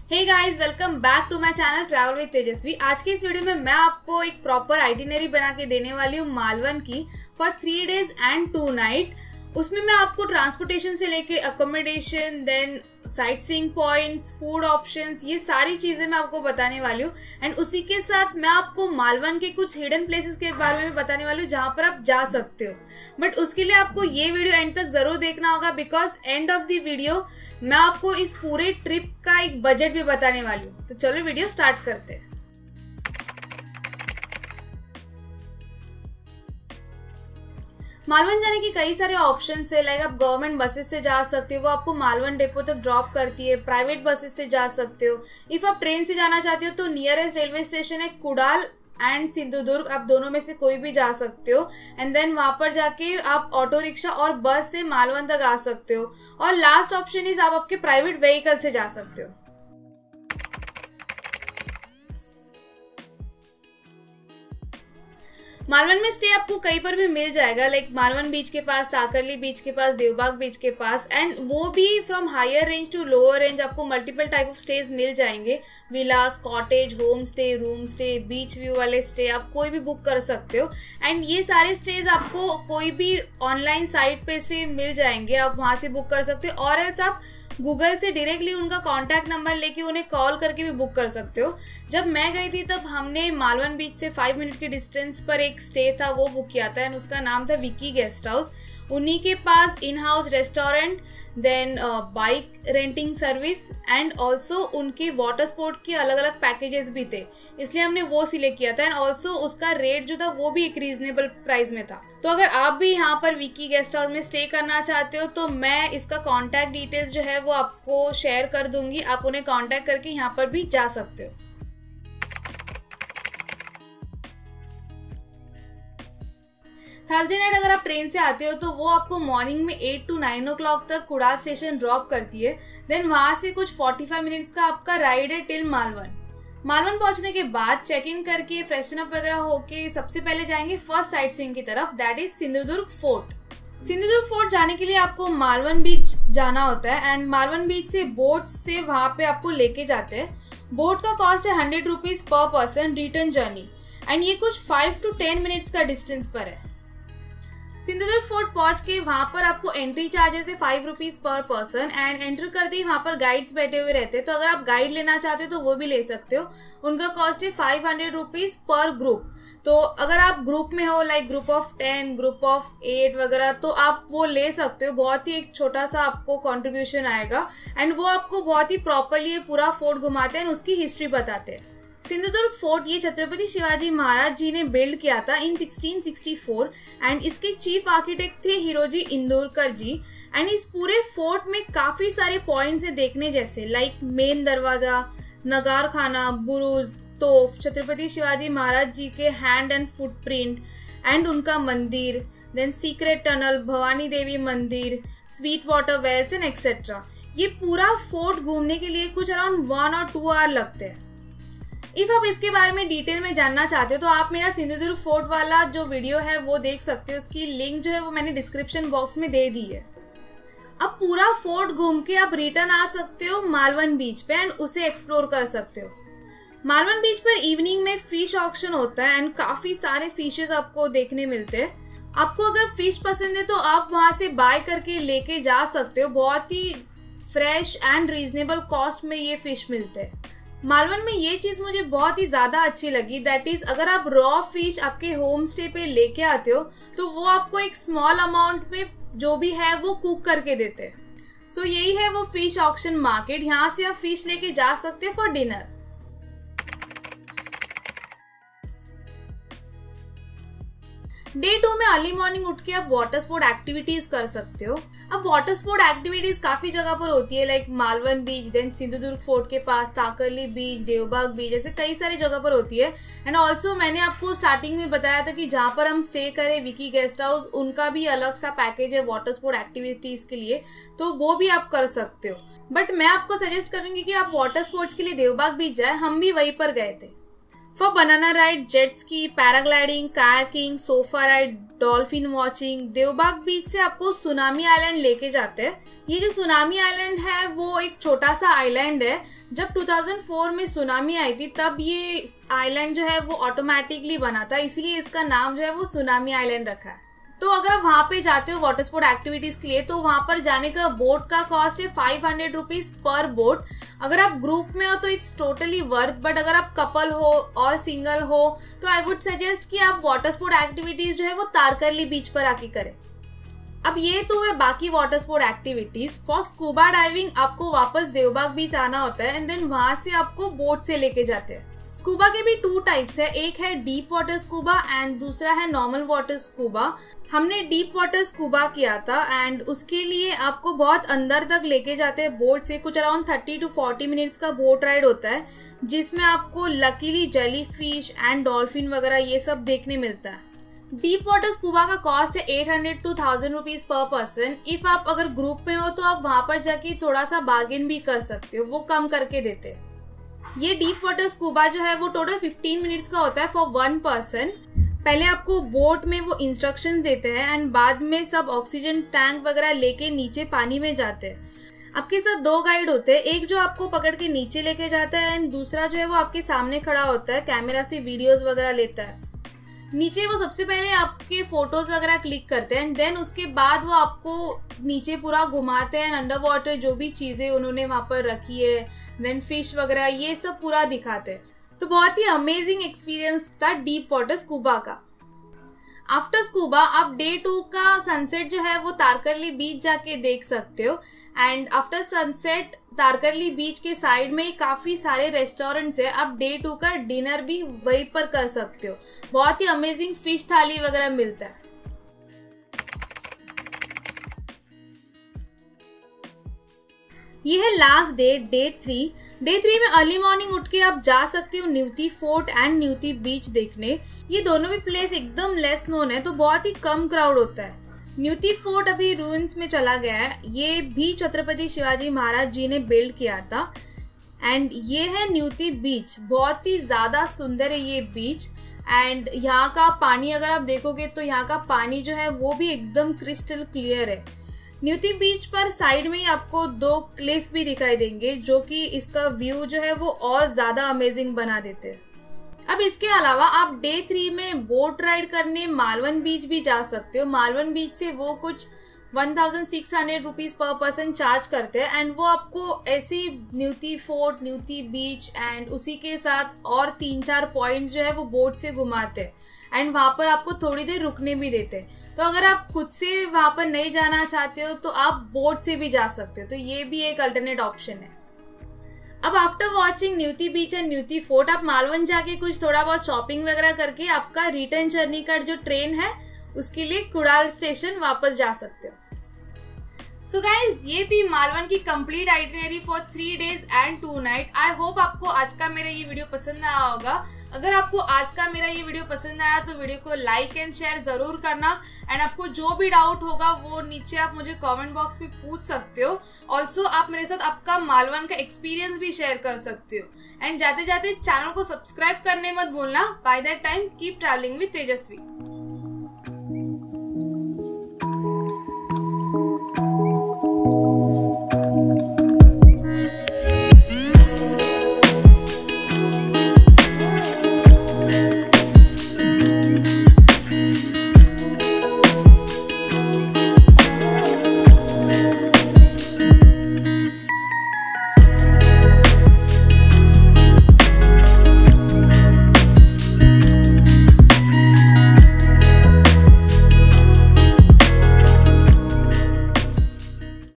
Hey guys, welcome back to my channel travel with Tejaswi. आज के इस वीडियो में मैं आपको एक प्रॉपर आइटिनरी बना के देने वाली हूँ मालवन की फॉर 3 days and 2 nights। उसमें मैं आपको ट्रांसपोर्टेशन से लेके accommodation, then sightseeing points, food options, ये सारी चीज़ें मैं आपको बताने वाली हूँ। एंड उसी के साथ मैं आपको मालवन के कुछ हिडन प्लेसेस के बारे में बताने वाली हूँ जहाँ पर आप जा सकते हो। बट उसके लिए आपको ये वीडियो एंड तक ज़रूर देखना होगा, because end of the video मैं आपको इस पूरे ट्रिप का एक बजट भी बताने वाली हूँ। तो चलो वीडियो स्टार्ट करते हैं। मालवन जाने की कई सारे ऑप्शंस है। लाइक आप गवर्नमेंट बसेस से जा सकते हो, वो आपको मालवन डिपो तक ड्रॉप करती है। प्राइवेट बसेस से जा सकते हो। इफ आप ट्रेन से जाना चाहते हो तो नियरेस्ट रेलवे स्टेशन है कुडाल एंड सिंधुदुर्ग, आप दोनों में से कोई भी जा सकते हो। एंड देन वहां पर जाके आप ऑटो रिक्शा और बस से मालवन तक आ सकते हो। और लास्ट ऑप्शन इज आप आपके प्राइवेट व्हीकल से जा सकते हो। मालवन में स्टे आपको कहीं पर भी मिल जाएगा, लाइक मालवन बीच के पास, ताकरली बीच के पास, देवबाग बीच के पास। एंड वो भी from higher range to lower range आपको मल्टीपल टाइप ऑफ स्टेज मिल जाएंगे। Villas, cottage, home stay, room stay, beach view वाले स्टे आप कोई भी बुक कर सकते हो। एंड ये सारे स्टेज आपको कोई भी ऑनलाइन साइट पे से मिल जाएंगे, आप वहाँ से बुक कर सकते हो। और एल्स आप गूगल से डायरेक्टली उनका कॉन्टैक्ट नंबर लेके उन्हें कॉल करके भी बुक कर सकते हो। जब मैं गई थी तब हमने मालवन बीच से 5 मिनट के डिस्टेंस पर एक स्टे था, वो बुक किया था। एंड उसका नाम था विकी गेस्ट हाउस। उन्हीं के पास in house restaurant, then bike renting service and also उनके वाटर स्पोर्ट के अलग अलग पैकेजेस भी थे, इसलिए हमने वो सिलेक्ट किया था। एंड ऑल्सो उसका रेट जो था वो भी एक रीजनेबल प्राइस में था। तो अगर आप भी यहाँ पर विकी गेस्ट हाउस में स्टे करना चाहते हो तो मैं इसका कॉन्टैक्ट डिटेल्स जो है वो आपको शेयर कर दूंगी, आप उन्हें कॉन्टैक्ट करके यहाँ पर भी जा सकते हो। थर्सडे नाइट अगर आप ट्रेन से आते हो तो वो आपको मॉर्निंग में 8 to 9 o'clock तक कुडाल स्टेशन ड्रॉप करती है। देन वहाँ से कुछ 45 मिनट्स का आपका राइड है टिल मालवन। मालवन पहुंचने के बाद चेक इन करके फ्रेशन अप वगैरह होके सबसे पहले जाएंगे फर्स्ट साइट सीइंग की तरफ, that is Sindhudurg fort. Sindhudurg fort जाने के लिए आपको मालवन बीच जाना होता है। एंड मालवन बीच से बोट से वहाँ पे आपको लेके जाते हैं। बोट का कॉस्ट है 100 rupees per person return journey. And ये कुछ 5 to 10 मिनट्स का डिस्टेंस पर है। सिंधुदुर्ग फोर्ट पहुंच के वहां पर आपको एंट्री चार्जेस है 5 rupees per person. And enter करते ही वहां पर गाइड्स बैठे हुए रहते हैं, तो अगर आप गाइड लेना चाहते हो तो वो भी ले सकते हो। उनका कॉस्ट है 500 रुपीज पर ग्रुप। तो अगर आप ग्रुप में हो, like group of 10, group of 8 वगैरह, तो आप वो ले सकते हो। बहुत ही एक छोटा सा आपको कॉन्ट्रीब्यूशन आएगा। एंड वो आपको बहुत ही प्रॉपरली पूरा फोर्ट घुमाते हैं, उसकी हिस्ट्री बताते हैं। सिंधुदुर्ग फोर्ट ये छत्रपति शिवाजी महाराज जी ने बिल्ड किया था इन 1664। एंड इसके चीफ आर्किटेक्ट थे हिरोजी इंदोरकर जी। एंड इस पूरे फोर्ट में काफी सारे पॉइंट्स है देखने जैसे, लाइक मेन दरवाजा, नगार खाना, बुरुज, तोफ, छत्रपति शिवाजी महाराज जी के हैंड एंड फुटप्रिंट एंड उनका मंदिर, then secret tunnel, Bhavani Devi मंदिर, sweet water wells and etcetera. ये पूरा फोर्ट घूमने के लिए कुछ अराउंड 1 or 2 hour लगते हैं। इफ आप इसके बारे में डिटेल में जानना चाहते हो तो आप मेरा सिंधुदुर्ग फोर्ट वाला जो वीडियो है वो देख सकते हो। उसकी लिंक जो है वो मैंने डिस्क्रिप्शन बॉक्स में दे दी है। अब पूरा फोर्ट घूम के आप रिटर्न आ सकते हो मालवन बीच पे एंड उसे एक्सप्लोर कर सकते हो। मालवन बीच पर इवनिंग में फिश ऑक्शन होता है एंड काफी सारे फिशेस आपको देखने मिलते हैं। आपको अगर फिश पसंद है तो आप वहां से बाय करके लेके जा सकते हो। बहुत ही फ्रेश एंड रीजनेबल कॉस्ट में ये फिश मिलते हैं। मालवन में ये चीज़ मुझे बहुत ही ज़्यादा अच्छी लगी, दैट इज़ अगर आप रॉ फिश आपके होम स्टे पे लेके आते हो तो वो आपको एक स्मॉल अमाउंट में जो भी है वो कुक करके देते हैं। सो यही है वो फिश ऑक्शन मार्केट। यहाँ से आप फिश लेके जा सकते हैं फॉर डिनर। डे 2 में अर्ली मॉर्निंग उठ के आप वाटर स्पोर्ट एक्टिविटीज कर सकते हो। अब वाटर स्पोर्ट एक्टिविटीज काफी जगह पर होती है, like Malvan beach, then Sindhudurg fort के पास ताकरली बीच, देवबाग बीच, ऐसे कई सारी जगह पर होती है। एंड ऑल्सो मैंने आपको स्टार्टिंग में बताया था कि जहाँ पर हम स्टे करें विकी गेस्ट हाउस, उनका भी अलग सा पैकेज है वाटर स्पोर्ट एक्टिविटीज के लिए, तो वो भी आप कर सकते हो। बट मैं आपको सजेस्ट करूंगी कि आप वाटर स्पोर्ट्स के लिए देवबाग बीच जाए, हम भी वहीं पर गए थे। For banana ride, jet ski, paragliding, kayaking, sofa ride, dolphin watching, Devbag beach से आपको सुनामी आइलैंड लेके जाते हैं। ये जो सुनामी आइलैंड है वो एक छोटा सा आइलैंड है। जब 2004 में सुनामी आई थी तब ये आइलैंड जो है वो ऑटोमेटिकली बना था, इसलिए इसका नाम जो है वो सुनामी आइलैंड रखा है। तो अगर आप वहाँ पे जाते हो वाटर स्पोर्ट एक्टिविटीज के लिए तो वहाँ पर जाने का बोट का कॉस्ट है 500 रुपीज पर बोट। अगर आप ग्रुप में हो तो इट्स टोटली वर्थ, बट अगर आप कपल हो और सिंगल हो तो आई वुड सजेस्ट कि आप वाटर स्पोर्ट एक्टिविटीज जो है वो तारकर्ली बीच पर आके करें। अब ये तो है बाकी water sport activities. For scuba diving आपको वापस देवबाग बीच आना होता है एंड देन वहां से आपको बोट से लेके जाते हैं। स्कूबा के भी 2 टाइप्स है, एक है डीप वाटर स्कूबा एंड दूसरा है नॉर्मल वाटर स्कूबा। हमने डीप वाटर स्कूबा किया था एंड उसके लिए आपको बहुत अंदर तक लेके जाते हैं बोट से। कुछ अराउंड 30 to 40 मिनट्स का बोट राइड होता है जिसमें आपको luckily jelly fish and dolphin वगैरह ये सब देखने मिलता है। डीप वाटर स्कूबा का कॉस्ट है 800 to 1000 rupees per person. If आप अगर ग्रुप में हो तो आप वहां पर जाके थोड़ा सा बार्गेन भी कर सकते हो, वो कम करके देते हैं। ये डीप वाटर स्कूबा जो है वो टोटल 15 मिनट्स का होता है फॉर 1 पर्सन। पहले आपको बोट में वो इंस्ट्रक्शंस देते हैं एंड बाद में सब ऑक्सीजन टैंक वगैरह लेके नीचे पानी में जाते हैं। आपके साथ 2 गाइड होते हैं, एक जो आपको पकड़ के नीचे लेके जाता है एंड दूसरा जो है वो आपके सामने खड़ा होता है, कैमरा से वीडियोस वगैरह लेता है। नीचे वो सबसे पहले आपके फोटोज वगैरह क्लिक करते हैं एंड देन उसके बाद वो आपको नीचे पूरा घुमाते हैं। अंडर वाटर जो भी चीज़ें उन्होंने वहाँ पर रखी है, देन फिश वगैरह ये सब पूरा दिखाते हैं। तो बहुत ही अमेजिंग एक्सपीरियंस था डीप वाटर स्कूबा का। आफ्टर स्कूबा आप डे 2 का सनसेट जो है वो तारकर्ली बीच जाके देख सकते हो and after sunset Tarkarli beach के साइड में काफ़ी सारे रेस्टोरेंट्स है, आप डे 2 का डिनर भी वहीं पर कर सकते हो। बहुत ही अमेजिंग फिश थाली वगैरह मिलता है। ये है लास्ट डे 3। डे 3 में अर्ली मॉर्निंग उठ के आप जा सकते हो न्यूती फोर्ट एंड न्यूती बीच देखने। ये दोनों भी प्लेस एकदम लेस नोन है तो बहुत ही कम क्राउड होता है। न्यूती फोर्ट अभी रूइंस में चला गया है, ये भी छत्रपति शिवाजी महाराज जी ने बिल्ड किया था। एंड ये है न्यूती बीच, बहुत ही ज़्यादा सुंदर है ये बीच। एंड यहाँ का पानी अगर आप देखोगे तो यहाँ का पानी जो है वो भी एकदम क्रिस्टल क्लियर है। न्यूती बीच पर साइड में ही आपको 2 क्लिफ भी दिखाई देंगे जो कि इसका व्यू जो है वो और ज़्यादा अमेजिंग बना देते हैं। अब इसके अलावा आप डे 3 में बोट राइड करने मालवन बीच भी जा सकते हो। मालवन बीच से वो कुछ 1600 रुपीज़ पर पर्सन चार्ज करते हैं एंड वो आपको ऐसी Nivti fort, Nivti beach and उसी के साथ और 3-4 पॉइंट्स जो है वो बोट से घुमाते हैं एंड वहाँ पर आपको थोड़ी देर रुकने भी देते हैं। तो अगर आप खुद से वहाँ पर नहीं जाना चाहते हो तो आप बोट से भी जा सकते हो, तो ये भी एक अल्टरनेट ऑप्शन है। अब after watching Nivati beach and Nivati fort आप मालवन जाके कुछ थोड़ा बहुत शॉपिंग वगैरह करके आपका रिटर्न जर्नी का जो ट्रेन है उसके लिए कुड़ाल स्टेशन वापस जा सकते हो। सो गाइज ये थी मालवन की complete itinerary for 3 days and 2 nights। I hope आपको आज का मेरा ये वीडियो पसंद आया होगा। अगर आपको आज का मेरा ये वीडियो पसंद आया तो वीडियो को लाइक एंड शेयर ज़रूर करना एंड आपको जो भी डाउट होगा वो नीचे आप मुझे कमेंट बॉक्स में पूछ सकते हो। ऑल्सो आप मेरे साथ आपका मालवन का एक्सपीरियंस भी शेयर कर सकते हो एंड जाते जाते चैनल को सब्सक्राइब करने मत भूलना। By that time keep travelling with Tejashwi.